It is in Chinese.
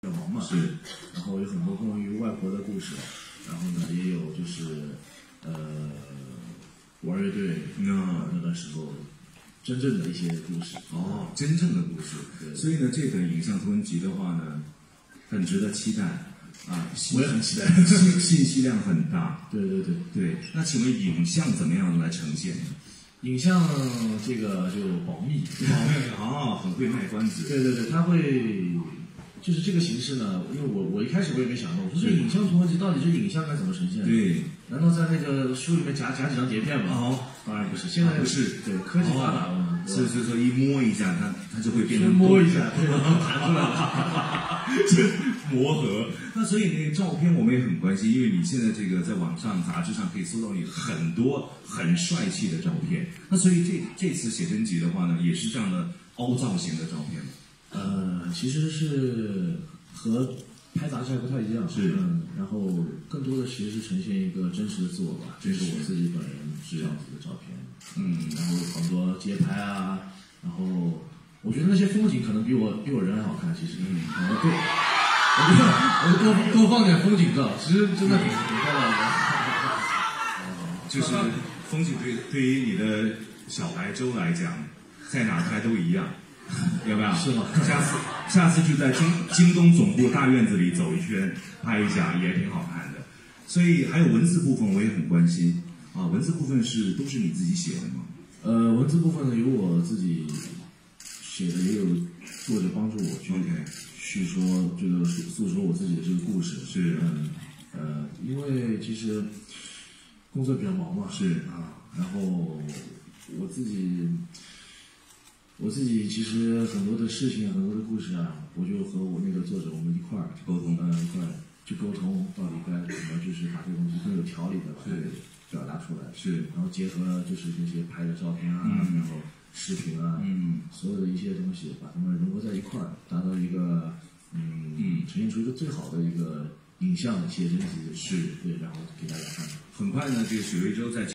比较忙嘛， 是， 然后有很多关于外婆的故事，然后呢也有就是玩乐队那段时候真正的一些故事。 哦，真正的故事。 对， 所以呢，这个影像图文集的话呢，很值得期待啊！ 我也很期待， 信息量很大。 对对对对。那请问影像怎么样来呈现呢？ 影像这个就保密， 哦，很会卖关子。 对对对，它会就是这个形式呢，因为我一开始我也没想到，我说这影像图文集到底这影像该怎么呈现？ 对， 难道在那个书里面夹几张碟片吗？ 哦， 当然不是，现在不是， 对科技发达了， 所以说一摸一下，它就会变成摸一下，对，弹出来了， 磨合。那所以那个照片我们也很关心，因为你现在这个在网上杂志上可以搜到你很多很帅气的照片。那所以这次写真集的话呢，也是这样的凹造型的照片吗？ 其实是和拍杂志还不太一样， 是， 然后更多的其实是呈现一个真实的自我吧，这是我自己本人是这样子的照片，然后很多街拍啊，然后我觉得那些风景可能比我人还好看，其实，对，我多放点风景照，其实真的挺漂亮的， 就是风景对于你的小白周来讲，在哪拍都一样。有没有？ 是吗？ 下次就在京东总部大院子里走一圈，拍一下也挺好看的。所以还有文字部分我也很关心啊，文字部分都是你自己写的吗？ 文字部分呢有我自己写的，也有作者帮助我去叙说这个诉说我自己的这个故事。 是， 因为其实工作比较忙嘛， 是然后我自己其实很多的事情，很多的故事啊，我就和我那个作者我们一块儿沟通，一块儿去沟通，到底该怎么就是把这个东西更有条理的把它表达出来， 是， 然后结合就是那些拍的照片啊，然后视频啊，所有的一些东西，把它们融合在一块儿，达到一个呈现出一个最好的一个影像写真集， 是， 对，然后给大家看。 很快呢，这个许魏洲在